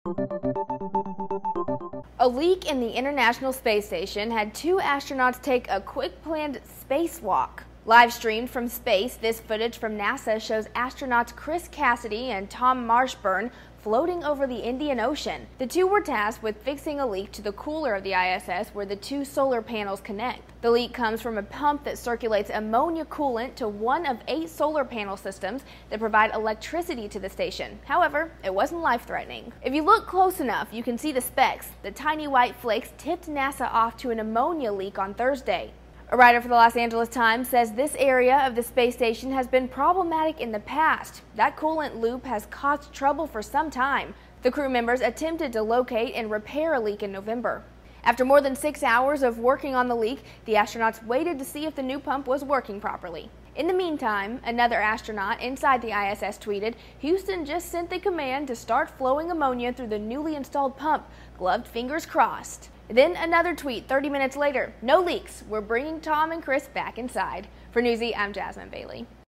A leak in the International Space Station had two astronauts take a quick planned spacewalk. Live streamed from space, this footage from NASA shows astronauts Chris Cassidy and Tom Marshburn floating over the Indian Ocean. The two were tasked with fixing a leak to the cooler of the ISS where the two solar panels connect. The leak comes from a pump that circulates ammonia coolant to one of 8 solar panel systems that provide electricity to the station. However, it wasn't life-threatening. If you look close enough, you can see the specks. The tiny white flakes tipped NASA off to an ammonia leak on Thursday. A writer for the Los Angeles Times says this area of the space station has been problematic in the past. That coolant loop has caused trouble for some time. The crew members attempted to locate and repair a leak in November. After more than 6 hours of working on the leak, the astronauts waited to see if the new pump was working properly. In the meantime, another astronaut inside the ISS tweeted, "Houston just sent the command to start flowing ammonia through the newly installed pump. Gloved fingers crossed." Then another tweet 30 minutes later, "No leaks. We're bringing Tom and Chris back inside." For Newsy, I'm Jasmine Bailey.